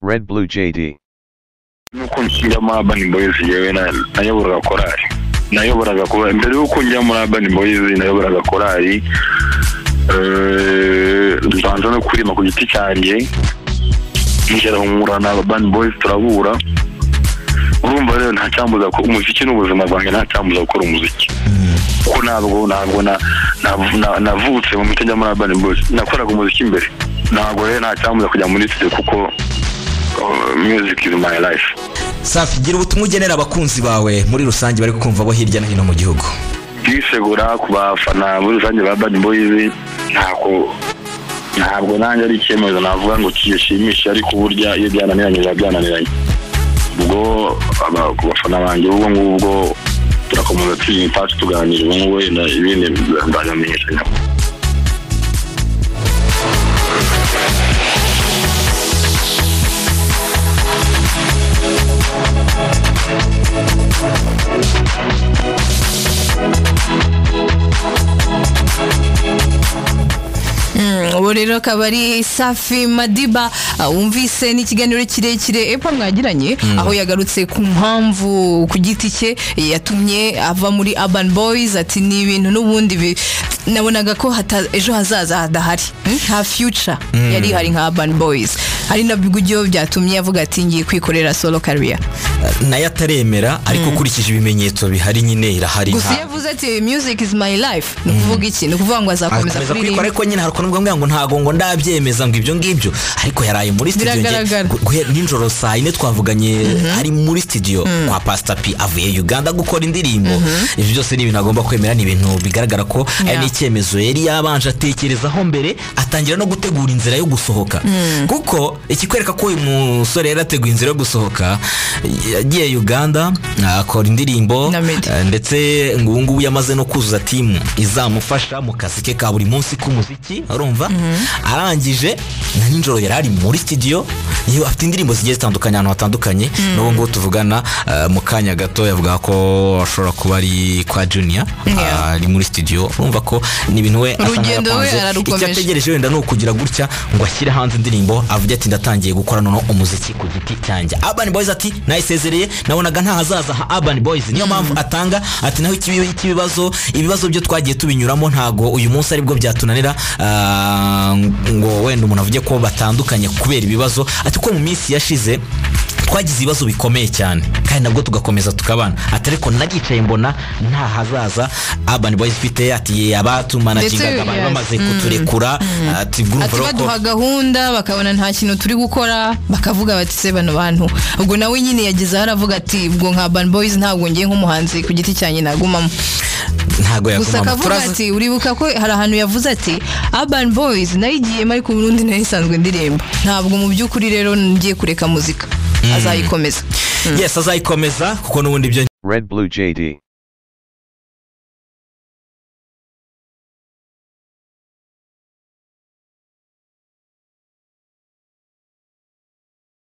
Red Blue JD. Nuko njya muri Urban Boys yewe nayoboraga korali. Nayoboraga kuba mbere yuko njya muri Urban Boys nayoboraga korali. Ndanza no kurima ku giti cyanjye. Njya humura na Urban Boys turabura. Urumva rero nta cyambuza ko umuziki n'ubuzima bwanjye nta cyambuza gukora umuziki. Ko ntabwo navutse mu mitejya muri Urban Boys. Nakoraga umuziki imbere. Ntabwo rero nta cyambuza kujya muri studio kuko music is my life. Safi, gira ubutumwa ugenera abakunzi bawe muri rusange bari kumva bo hirya no hino mu gihugu. Bisegura ku bafana muri rusange ba Urban Boys ntabwo nanjye ari icyemezo navuga ngo kiyishimisha ariko burya iyo byananiranye ubwo abafana banjye ubwo ngubwo turakomeza twiyitaho tuganira ubwo wenda ibindi ndanyamenyesha nyako. Rero kabari Safi Madiba umvise n'ikiganiro kirekire epa mwagiranye aho yagarutse ku mpamvu ku giti cye yatumye ava muri Urban Boys ati ni ibintu n'ubundi nabonaga ko ejo hazaza hadahari nta future yari hari nka Urban Boys hari nabigujyo byatumye avuga ati ngiye kwikorera solo career nayo ataremera ariko kurikije ibimenyetso bihari nyine irahari. Gusa yavuze ati music is my life ni kuvuga iki ni kuvuga ngo azakomeza kuririmba ariko nyine haruko nubwo ngo ntago ndabyemeza ngo ibyo ngibyo ariko yaraye muri studio ninjoro saa 4 twavuganye ari muri studio kwa Pastor P avuye Uganda gukora indirimbo. Ibyo byose ni ibintu agomba kwemera, ni ibintu bigaragara ko ari n'icyemezo yari yabanje atekerezaho mbere atangira no gutegura inzira yo gusohoka kuko ikikwereka ko uyu musore yarateguye inzira yo gusohoka yagiye Uganda akora indirimbo ndetse ngubu yamaze no kuzuza team izamufasha mu kazi ke ka buri munsi k'umuziki urumva. Arangije na ninjoro yarari muri studio iyo afite indirimbo zigiye zitandukanye ahantu hatandukanye n'ubu ngo tuvugana mu kanya gato yavuga ko ashobora kuba ari kwa Junior ari muri studio urumva ko ni ibintu we icyategereje wenda no kugira gutya ngo ashyire hanze indirimbo avuga ati ndatangiye gukora none umuziki ku giti cyanjye. Urban Boys ati nayisezereye nabonaga nta hazaza ha Urban Boys niyo mpamvu atanga ati naho ibibazo byo twagiye tubinyuramo ntago uyu munsi aribwo byatunanira ngo wenda umuntu avuge ko batandukanye kubera ibibazo ati ko mu minsi yashize twagize ibibazo bikomeye cyane kandi nabwo tugakomeza tukabana atariko nagicaye mbona nta hazaza Urban Boys fite ati abatumanagingaga abantu bamaze kuturekura ati baduha gahunda bakabona nta kintu turi gukora bakavuga bati se bano bantu ubwo nawe nyine yagize aravuga ati ubwo nka Urban Boys ntabwo ngiye nk'umuhanzi ku giti cyanjye nagumamo ntago yakoma ati uribuka ko hari ahantu yavuze ati Urban Boys nayigiye mari ku Burundi nayisanzwe ndirimba ntabwo mu byukuri rero ngiye kureka muzika azayikomeza. Yes azayikomeza kuko nubundi byo Red Blue JD.